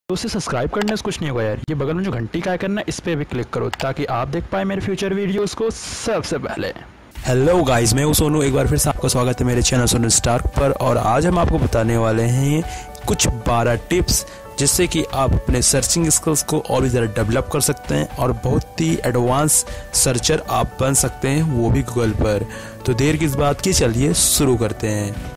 तो उसे सब्सक्राइब करने से कुछ नहीं होगा यार, ये बगल में जो घंटी का आइकन है इस पर भी क्लिक करो ताकि आप देख पाए मेरे फ्यूचर वीडियोस को सबसे पहले। हेलो गाइस, मैं हूं सोनू। एक बार फिर से आपका स्वागत है मेरे चैनल सोनू स्टार्क पर। और आज हम आपको बताने वाले हैं कुछ 12 टिप्स जिससे कि आप अपने सर्चिंग स्किल्स को और भी ज़्यादा डेवलप कर सकते हैं और बहुत ही एडवांस सर्चर आप बन सकते हैं, वो भी गूगल पर। तो देर किस बात की, चलिए शुरू करते हैं।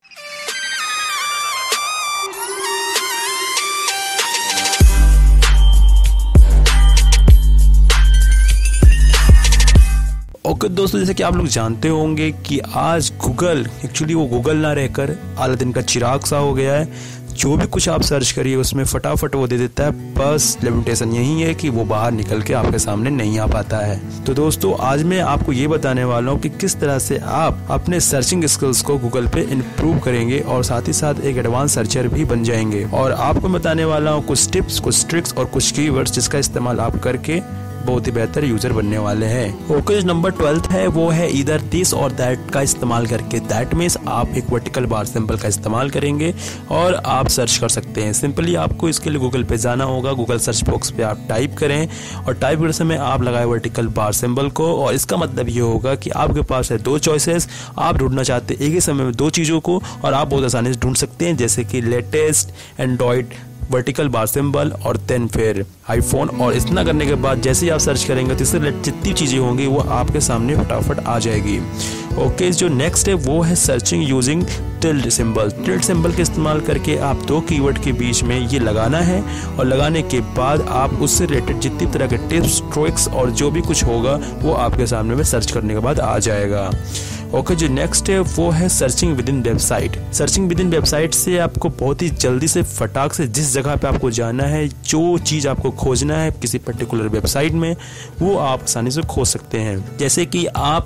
ओके दोस्तों, जैसे कि आप लोग जानते होंगे कि आज गूगल एक्चुअली वो गूगल ना रहकर अलादीन का चिराग सा हो गया है। जो भी कुछ आप सर्च करिए उसमें फटाफट वो दे देता है। बस लिमिटेशन यही है कि वो बाहर निकल के आपके सामने नहीं आ पाता है। तो दोस्तों, आज मैं आपको ये बताने वाला हूँ कि किस तरह से आप अपने सर्चिंग स्किल्स को गूगल पे इम्प्रूव करेंगे और साथ ही साथ एक एडवांस सर्चर भी बन जाएंगे। और आपको बताने वाला हूँ कुछ टिप्स, कुछ ट्रिक्स और कुछ कीवर्ड्स जिसका इस्तेमाल आप करके बहुत ही बेहतर यूजर बनने वाले हैं। ओके, नंबर 12 है वो है ईदर दिस और दैट का इस्तेमाल करके। दैट मीन्स आप एक वर्टिकल बार सिंबल का इस्तेमाल करेंगे और आप सर्च कर सकते हैं। सिंपली आपको इसके लिए गूगल पे जाना होगा। गूगल सर्च बॉक्स पे आप टाइप करें और टाइप करते समय आप लगाए वर्टिकल बार सिंबल को। और इसका मतलब ये होगा कि आपके पास है 2 चॉइसेस। आप ढूंढना चाहते हैं एक ही समय में 2 चीज़ों को और आप बहुत आसानी से ढूंढ सकते हैं, जैसे कि latest Android vertical bar symbol और देन फिर आईफोन। और इतना करने के बाद जैसे ही आप सर्च करेंगे तो इससे जितनी चीज़ें होंगी वो आपके सामने फटाफट आ जाएगी। ओके, जो नेक्स्ट है वो है searching using tilde symbol. Tilde symbol के इस्तेमाल करके आप 2 कीवर्ड के बीच में ये लगाना है और लगाने के बाद आप उससे रिलेटेड जितनी तरह के टिप्स, ट्रिक्स और जो भी कुछ होगा वो आपके सामने में सर्च करने के बाद आ जाएगा। ओके, जो नेक्स्ट है वो है searching within website. Searching within website से आपको बहुत ही जल्दी से फटाक से जिस जगह पे आपको जाना है, जो चीज़ आपको खोजना है किसी पर्टिकुलर वेबसाइट में, वो आप आसानी से खोज सकते हैं। जैसे कि आप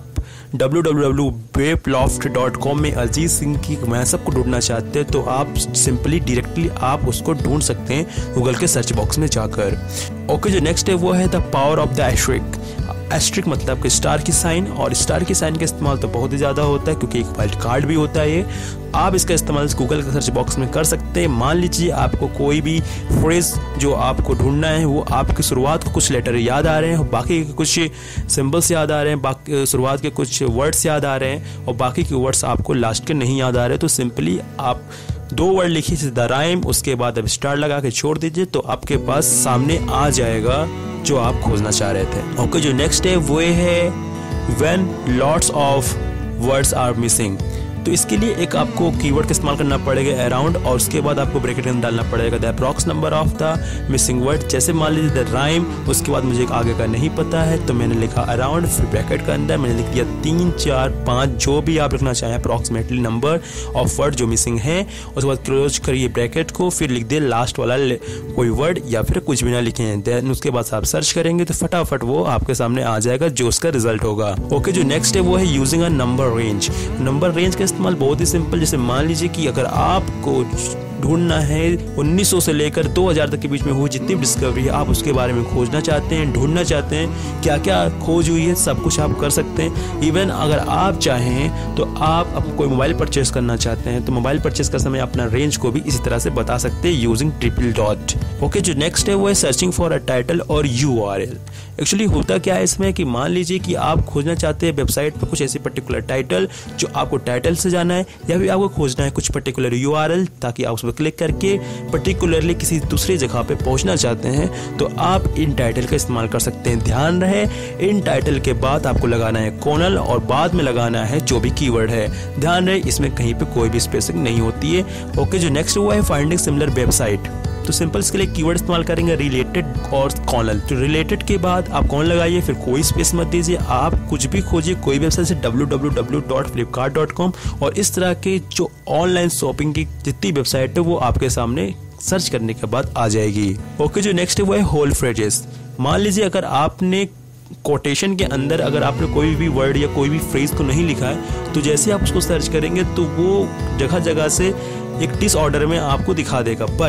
www.webloft.com में अजीत सिंह की मैसअप को ढूंढना चाहते हैं तो आप सिंपली डायरेक्टली आप उसको ढूंढ सकते हैं गूगल के सर्च बॉक्स में जाकर। ओके, जो नेक्स्ट है वो है the power of the asterisk. Asterisk मतलब कि स्टार की साइन, और स्टार की साइन का इस्तेमाल तो बहुत ही ज़्यादा होता है क्योंकि एक वाइल्ड कार्ड भी होता है ये। आप इसका इस्तेमाल गूगल के सर्च बॉक्स में कर सकते हैं। मान लीजिए आपको कोई भी फ्रेज जो आपको ढूंढना है वो आपकी शुरुआत को कुछ लेटर याद आ रहे हैं और बाकी के कुछ सिंबल्स याद आ रहे हैं, बाकी शुरुआत के कुछ वर्ड्स याद आ रहे हैं और बाकी के वर्ड्स आपको लास्ट के नहीं याद आ रहे, तो सिंपली आप 2 वर्ड लिखिए द राइम, उसके बाद अब स्टार लगा के छोड़ दीजिए तो आपके पास सामने आ जाएगा जो आप खोजना चाह रहे थे। ओके, जो नेक्स्ट है वो है when lots of words are missing. तो इसके लिए एक आपको कीवर्ड का इस्तेमाल करना पड़ेगा अराउंड, और उसके बाद आपको ब्रैकेट में डालना पड़ेगा the approx number of the missing word. जैसे मान लीजिए द राइम, उसके बाद मुझे आगे का नहीं पता है तो मैंने लिखा अराउंड, फिर ब्रैकेट के अंदर मैंने लिख दिया 3, 4, 5 जो भी आप लिखना चाहें अप्रॉक्सीमेटली नंबर ऑफ वर्ड जो मिसिंग है। उसके बाद क्लोज करिए ब्रैकेट को, फिर लिख दिए लास्ट वाला कोई वर्ड या फिर कुछ भी ना लिखें। देन उसके बाद आप सर्च करेंगे तो फटाफट वो आपके सामने आ जाएगा जो उसका रिजल्ट होगा। ओके, जो नेक्स्ट है वो है using a number range. Number range का इस्तेमाल बहुत ही सिंपल। जैसे मान लीजिए कि अगर आपको ढूंढना है 1900 से लेकर 2000 तक के बीच में हुई जितनी भी डिस्कवरी है, आप उसके बारे में खोजना चाहते हैं, ढूंढना चाहते हैं क्या क्या खोज हुई है, सब कुछ आप कर सकते हैं। इवन अगर आप चाहें तो आप कोई मोबाइल परचेस करना चाहते हैं तो मोबाइल परचेस का समय अपना रेंज को भी इसी तरह से बता सकते हैं यूजिंग ट्रिपल डॉट। ओके, जो नेक्स्ट है वो है सर्चिंग फॉर अ टाइटल और URL। एक्चुअली होता क्या है इसमें कि मान लीजिए कि आप खोजना चाहते हैं वेबसाइट पर कुछ ऐसी पर्टिकुलर टाइटल जो आपको टाइटल से जाना है, या फिर आपको खोजना है कुछ पर्टिकुलर URL ताकि आप उस पर क्लिक करके पर्टिकुलरली किसी दूसरी जगह पे पहुंचना चाहते हैं, तो आप इन टाइटल का इस्तेमाल कर सकते हैं। ध्यान रहे, इन टाइटल के बाद आपको लगाना है कोनल और बाद में लगाना है जो भी कीवर्ड है। ध्यान रहे, इसमें कहीं पे कोई भी स्पेसिंग नहीं होती है। ओके, जो नेक्स्ट हुआ है फाइंडिंग सिमिलर वेबसाइट। तो सिंपल इसके लिए कीवर्ड इस्तेमाल करेंगे रिलेटेड और कॉनल। तो रिलेटेड के बाद आप कॉन लगाइए, फिर कोई स्पेस मत दीजिए, आप कुछ भी खोजिए कोई वेबसाइट से www.flipkart.com, और इस तरह के जो ऑनलाइन शॉपिंग की जितनी वेबसाइट है वो आपके सामने सर्च करने के बाद आ जाएगी। ओके, जो नेक्स्ट है वो है होल फ्रेजेस। मान लीजिए अगर आपने कोटेशन के अंदर अगर आपने कोई भी वर्ड या कोई भी फ्रेज को नहीं लिखा है तो जैसे आप उसको सर्च करेंगे तो वो जगह जगह से एक डिसऑर्डर में आपको दिखा देगा। बट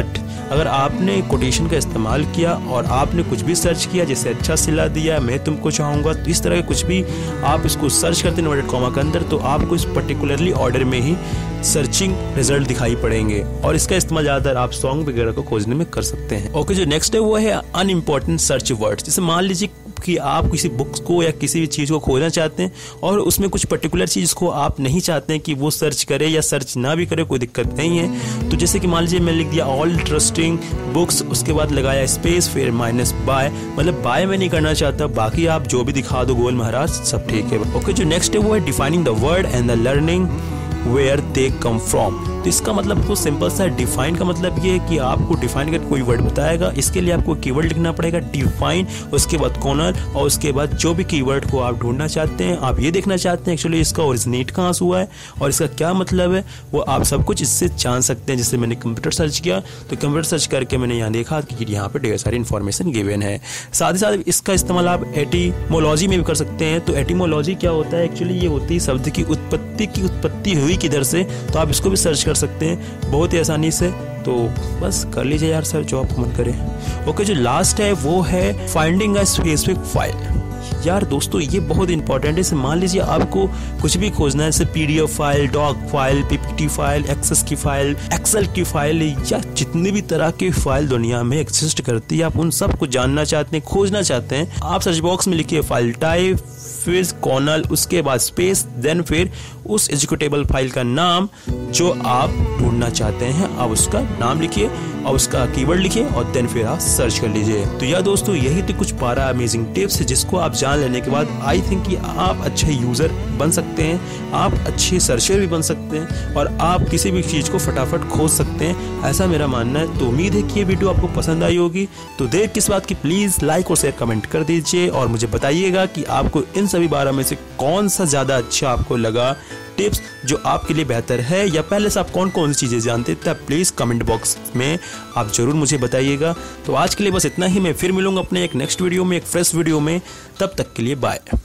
अगर आपने कोटेशन का इस्तेमाल किया और आपने कुछ भी सर्च किया, जैसे अच्छा सिला दिया, मैं तुमको चाहूँगा, तो इस तरह के कुछ भी आप इसको सर्च करते हैं इन्वर्टेड कॉमा के अंदर, तो आपको इस पर्टिकुलरली ऑर्डर में ही सर्चिंग रिजल्ट दिखाई पड़ेंगे और इसका इस्तेमाल ज़्यादातर आप सॉन्ग वगैरह को खोजने में कर सकते हैं। ओके, जो नेक्स्ट है वो है अनइम्पॉर्टेंट सर्च वर्ड्स। जैसे मान लीजिए कि आप किसी बुक्स को या किसी भी चीज़ को खोजना चाहते हैं और उसमें कुछ पर्टिकुलर चीज़ को आप नहीं चाहते हैं कि वो सर्च करे या सर्च ना भी करे, कोई दिक्कत नहीं है। तो जैसे कि मान लीजिए मैं लिख दिया ऑल ट्रस्टिंग बुक्स, उसके बाद लगाया स्पेस, फिर माइनस बाय, मतलब बाय मैं नहीं करना चाहता, बाकी आप जो भी दिखा दो गोल महाराज सब ठीक है। ओके, जो नेक्स्ट है वो है defining the word and the learning where they come from. तो इसका मतलब तो सिंपल सा डिफाइन का मतलब ये है कि आपको डिफाइन कर कोई वर्ड बताएगा, इसके लिए आपको कीवर्ड लिखना पड़ेगा डिफाइन, उसके बाद कॉर्नर, और उसके बाद जो भी कीवर्ड को आप ढूंढना चाहते हैं, आप ये देखना चाहते हैं एक्चुअली इसका ओरिजिनेट कहाँ से हुआ है और इसका क्या मतलब है, वो आप सब कुछ इससे जान सकते हैं। जैसे मैंने कंप्यूटर सर्च किया तो कंप्यूटर सर्च करके मैंने यहाँ देखा कि यहाँ पे ढेर सारी इन्फॉर्मेशन गिवन है। साथ ही साथ इसका इस्तेमाल आप एटिमोलॉजी में भी कर सकते हैं। तो एटिमोलॉजी क्या होता है, एक्चुअली ये होती है शब्द की उत्पत्ति हुई किधर से, तो आप इसको भी सर्च कर सकते हैं बहुत ही आसानी से। तो बस कर लीजिए यार सर जो आपको मन करे। ओके, जो लास्ट है वो है फाइंडिंग अ स्पेसिफिक फाइल। यार दोस्तों ये बहुत इंपॉर्टेंट है। जैसे मान लीजिए आपको कुछ भी खोजना है, जैसे PDF file, doc file, PPT file, access की फाइल, एक्सेल की फाइल, या जितनी भी तरह की फाइल दुनिया में एग्जिस्ट करती है, आप उन सब को जानना चाहते हैं, खोजना चाहते हैं, आप सर्च बॉक्स में लिखिए फाइल टाइप, फिर कॉर्नर, उसके बाद स्पेस, देन फिर उस एग्जीक्यूटेबल फाइल का नाम जो आप ढूंढना चाहते हैं, आप उसका नाम लिखिए और उसका कीवर्ड लिखिए और देन फिर आप सर्च कर लीजिए। तो यार दोस्तों यही तो कुछ 12 अमेजिंग टिप्स है जिसको आप जान लेने के बाद आई थिंक कि आप अच्छे यूजर बन सकते हैं, आप अच्छे सर्चर भी बन सकते हैं और आप किसी भी चीज को फटाफट खोज सकते हैं, ऐसा मेरा मानना है। तो उम्मीद है कि ये वीडियो आपको पसंद आई होगी। तो देर किस बात की, प्लीज लाइक और शेयर कमेंट कर दीजिए और मुझे बताइएगा कि आपको इन सभी 12 में से कौन सा ज्यादा अच्छा आपको लगा टिप्स जो आपके लिए बेहतर है, या पहले से आप कौन कौन सी चीज़ें जानते थे, प्लीज़ कमेंट बॉक्स में आप ज़रूर मुझे बताइएगा। तो आज के लिए बस इतना ही, मैं फिर मिलूंगा अपने एक नेक्स्ट वीडियो में, एक फ्रेश वीडियो में। तब तक के लिए बाय।